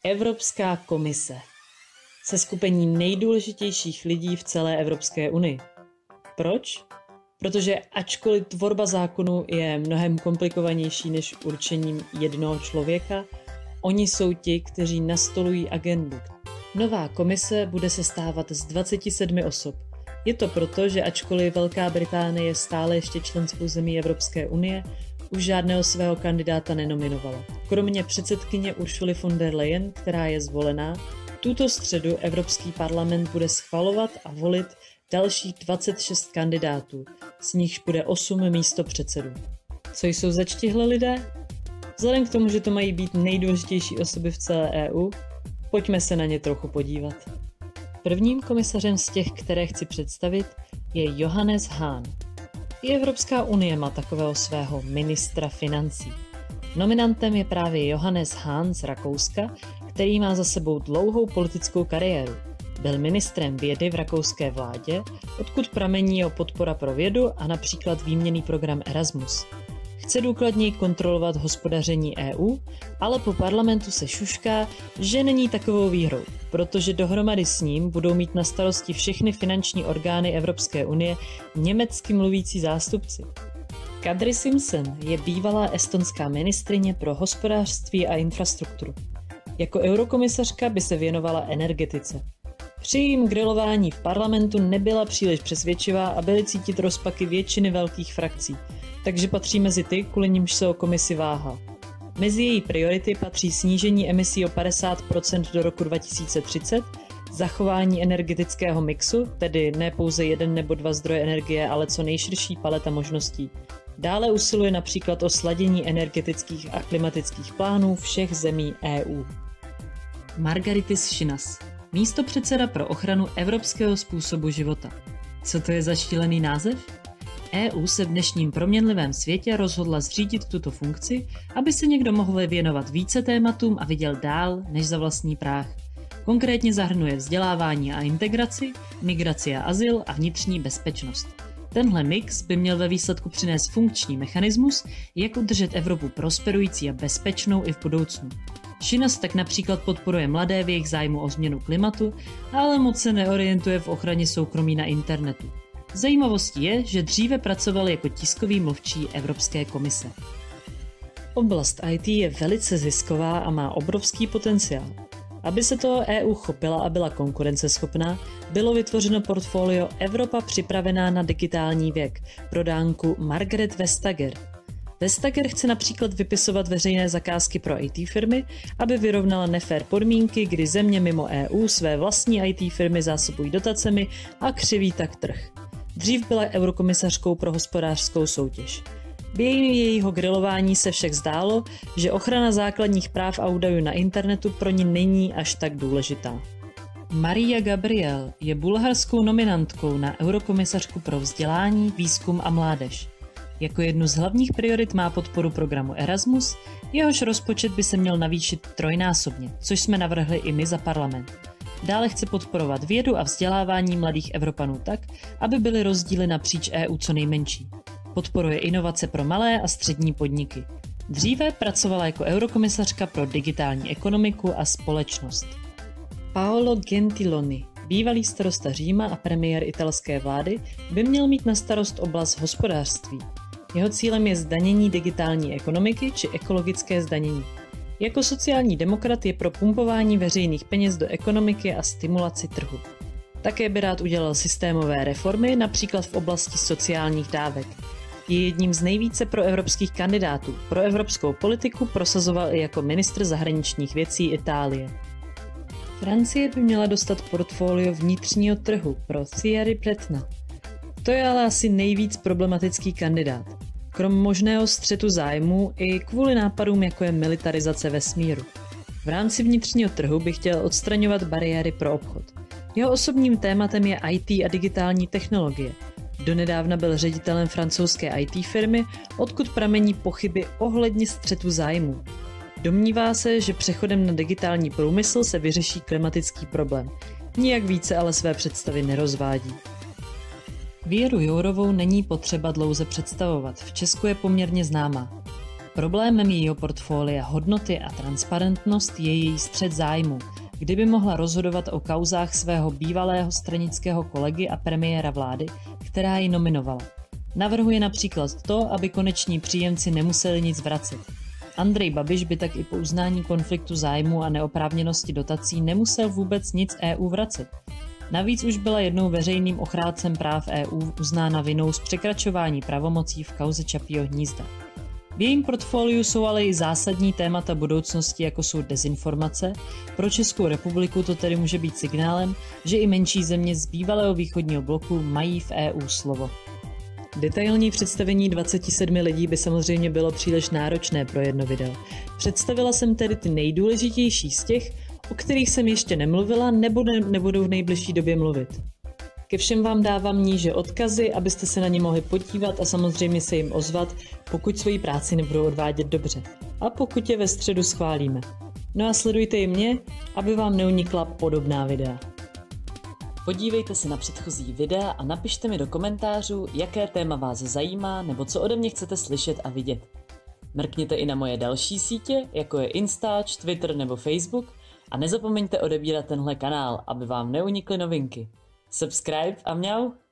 Evropská komise. Seskupení nejdůležitějších lidí v celé Evropské unii. Proč? Protože ačkoliv tvorba zákonu je mnohem komplikovanější než určením jednoho člověka, oni jsou ti, kteří nastolují agendu. Nová komise bude sestávat z 27 osob. Je to proto, že ačkoliv Velká Británie je stále ještě členskou zemí Evropské unie, už žádného svého kandidáta nenominovala. Kromě předsedkyně Ursuly von der Leyen, která je zvolená, tuto středu Evropský parlament bude schvalovat a volit dalších 26 kandidátů, z nichž bude 8 místopředsedů. Co jsou zač tihle lidé? Vzhledem k tomu, že to mají být nejdůležitější osoby v celé EU, pojďme se na ně trochu podívat. Prvním komisařem z těch, které chci představit, je Johannes Hahn. I Evropská unie má takového svého ministra financí. Nominantem je právě Johannes Hahn z Rakouska, který má za sebou dlouhou politickou kariéru. Byl ministrem vědy v rakouské vládě, odkud pramení jeho podpora pro vědu a například výměnný program Erasmus. Chce důkladněji kontrolovat hospodaření EU, ale po parlamentu se šušká, že není takovou výhrou, protože dohromady s ním budou mít na starosti všechny finanční orgány Evropské unie německy mluvící zástupci. Kadri Simson je bývalá estonská ministryně pro hospodářství a infrastrukturu. Jako eurokomisařka by se věnovala energetice. Při jejím grilování v parlamentu nebyla příliš přesvědčivá a byly cítit rozpaky většiny velkých frakcí, takže patří mezi ty, kvůli nimž se o komisi váhá. Mezi její priority patří snížení emisí o 50% do roku 2030, zachování energetického mixu, tedy ne pouze jeden nebo dva zdroje energie, ale co nejširší paleta možností. Dále usiluje například o sladění energetických a klimatických plánů všech zemí EU. Margaritis Schinas, místopředseda pro ochranu evropského způsobu života. Co to je za šílený název? EU se v dnešním proměnlivém světě rozhodla zřídit tuto funkci, aby se někdo mohl věnovat více tématům a viděl dál než za vlastní práh. Konkrétně zahrnuje vzdělávání a integraci, migraci a azyl a vnitřní bezpečnost. Tenhle mix by měl ve výsledku přinést funkční mechanismus, jak udržet Evropu prosperující a bezpečnou i v budoucnu. Schinas tak například podporuje mladé v jejich zájmu o změnu klimatu, ale moc se neorientuje v ochraně soukromí na internetu. Zajímavostí je, že dříve pracoval jako tiskový mluvčí Evropské komise. Oblast IT je velice zisková a má obrovský potenciál. Aby se toho EU chopila a byla konkurenceschopná, bylo vytvořeno portfolio Evropa připravená na digitální věk pro dánku Margrethe Vestager. Vestager chce například vypisovat veřejné zakázky pro IT firmy, aby vyrovnala nefér podmínky, kdy země mimo EU své vlastní IT firmy zásobují dotacemi a křiví tak trh. Dřív byla eurokomisařkou pro hospodářskou soutěž. Během jejího grilování se však zdálo, že ochrana základních práv a údajů na internetu pro ní není až tak důležitá. Maria Gabriel je bulharskou nominantkou na eurokomisařku pro vzdělání, výzkum a mládež. Jako jednu z hlavních priorit má podporu programu Erasmus, jehož rozpočet by se měl navýšit trojnásobně, což jsme navrhli i my za parlament. Dále chce podporovat vědu a vzdělávání mladých Evropanů tak, aby byly rozdíly napříč EU co nejmenší. Podporuje inovace pro malé a střední podniky. Dříve pracovala jako eurokomisařka pro digitální ekonomiku a společnost. Paolo Gentiloni, bývalý starosta Říma a premiér italské vlády, by měl mít na starost oblast hospodářství. Jeho cílem je zdanění digitální ekonomiky či ekologické zdanění. Jako sociální demokrat je pro pumpování veřejných peněz do ekonomiky a stimulaci trhu. Také by rád udělal systémové reformy, například v oblasti sociálních dávek. Je jedním z nejvíce proevropských kandidátů. Pro evropskou politiku prosazoval i jako ministr zahraničních věcí Itálie. Francie by měla dostat portfolio vnitřního trhu pro Thierry Bretna. To je ale asi nejvíc problematický kandidát. Krom možného střetu zájmů i kvůli nápadům, jako je militarizace vesmíru. V rámci vnitřního trhu by chtěl odstraňovat bariéry pro obchod. Jeho osobním tématem je IT a digitální technologie. Donedávna byl ředitelem francouzské IT firmy, odkud pramení pochyby ohledně střetu zájmů. Domnívá se, že přechodem na digitální průmysl se vyřeší klimatický problém. Nijak více ale své představy nerozvádí. Věru Jourovou není potřeba dlouze představovat, v Česku je poměrně známá. Problémem jejího portfolia hodnoty a transparentnost je její střet zájmu, kdyby mohla rozhodovat o kauzách svého bývalého stranického kolegy a premiéra vlády, která ji nominovala. Navrhuje například to, aby koneční příjemci nemuseli nic vracet. Andrej Babiš by tak i po uznání konfliktu zájmu a neoprávněnosti dotací nemusel vůbec nic EU vracet. Navíc už byla jednou veřejným ochráncem práv EU uznána vinou z překračování pravomocí v kauze Čapího hnízda. V jejím portfoliu jsou ale i zásadní témata budoucnosti, jako jsou dezinformace. Pro Českou republiku to tedy může být signálem, že i menší země z bývalého východního bloku mají v EU slovo. Detailní představení 27 lidí by samozřejmě bylo příliš náročné pro jedno video. Představila jsem tedy ty nejdůležitější z těch, o kterých jsem ještě nemluvila nebo nebudou v nejbližší době mluvit. Ke všem vám dávám níže odkazy, abyste se na ně mohli podívat a samozřejmě se jim ozvat, pokud svoji práci nebudou odvádět dobře. A pokud je ve středu schválíme. No a sledujte i mě, aby vám neunikla podobná videa. Podívejte se na předchozí videa a napište mi do komentářů, jaké téma vás zajímá nebo co ode mě chcete slyšet a vidět. Mrkněte i na moje další sítě, jako je Instač, Twitter nebo Facebook a nezapomeňte odebírat tenhle kanál, aby vám neunikly novinky. Subscribe a mňau!